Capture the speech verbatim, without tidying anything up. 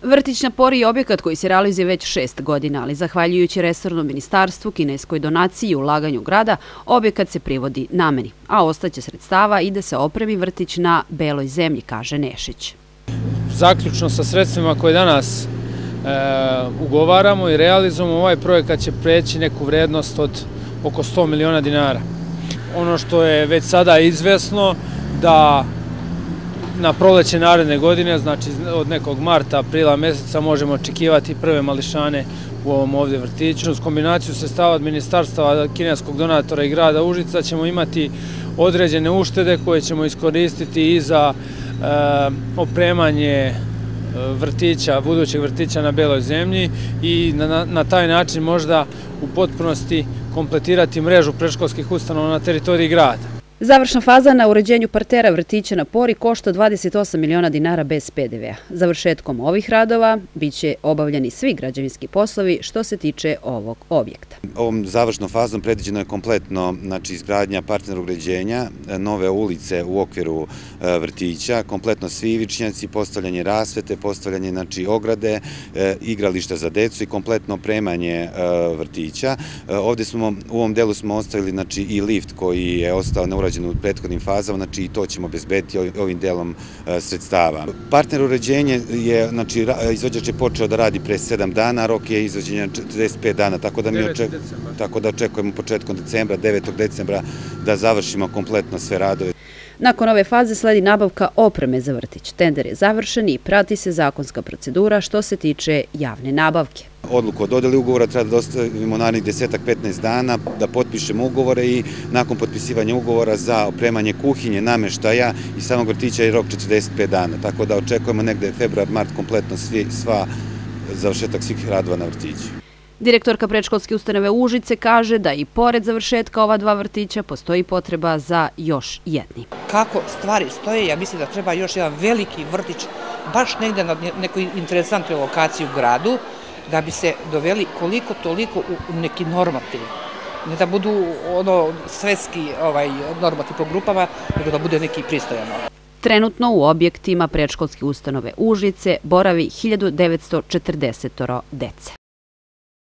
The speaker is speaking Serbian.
Vrtić na Pori je objekat koji se realizuje već šest godina, ali zahvaljujući resornom ministarstvu, kineskoj donaciji i ulaganju grada, objekat se privodi nameni, a ostaće sredstava i da se opremi vrtić na Beloj zemlji, kaže Nešić. Zaključno sa sredstvima koje danas e, ugovaramo i realizujemo, ovaj projekat će preći neku vrednost od oko sto miliona dinara. Ono što je već sada izvesno da na proleće naredne godine, znači od nekog marta, aprila meseca, možemo očekivati prve mališane u ovom ovdje vrtiću. Uz kombinaciju sredstava od ministarstva, kineskog donatora i grada Užica ćemo imati određene uštede koje ćemo iskoristiti i za e, opremanje vrtića, budućeg vrtića na Beloj zemlji i na, na taj način možda u potpunosti kompletirati mrežu predškolskih ustanova na teritoriji grada. Završna faza na uređenju partera vrtića na Pori košta dvadeset osam miliona dinara bez pe de ve a. Završetkom ovih radova biće obavljeni svi građevinski poslovi što se tiče ovog objekta. Ovom završnom fazom predviđeno je kompletno, znači, izgradnja partner uređenja, nove ulice u okviru vrtića, kompletno svi ivičnjaci, postavljanje rasvete, postavljanje, znači, ograde, igrališta za decu i kompletno opremanje vrtića. Ovdje smo, u ovom delu smo ostavili, znači, i lift koji je ostao neurađen u prethodnim fazama, znači i to ćemo obezbediti ovim delom sredstava. Partner uređenje je, znači, izvođač je počeo da radi pre sedam dana, rok je izvođenja četrdeset pet dana, tako da mi tako da očekujemo početkom decembra, devetog decembra, da završimo kompletno sve radove. Nakon ove faze sledi nabavka opreme za vrtić. Tender je završen i prati se zakonska procedura što se tiče javne nabavke. Odluku o dodeli ugovora treba da dostavimo narednih desetak petnaest dana, da potpišemo ugovore i nakon potpisivanja ugovora za opremanje kuhinje, nameštaja i samog vrtića je rok četrdeset pet dana. Tako da očekujemo negde februar, mart kompletno svi, sva završetak svih radova na vrtiću. Direktorka predškolske ustanove Užice kaže da i pored završetka ova dva vrtića postoji potreba za još jednim. Kako stvari stoje, ja mislim da treba još jedan veliki vrtić baš negde na nekoj interesantnoj lokaciji u gradu, da bi se doveli koliko toliko u neki normativ. Ne da budu ono svetski ovaj, normativ po grupama, nego da bude neki pristojan. Trenutno u objektima predškolske ustanove Užice boravi hiljadu devetsto četrdeset dece.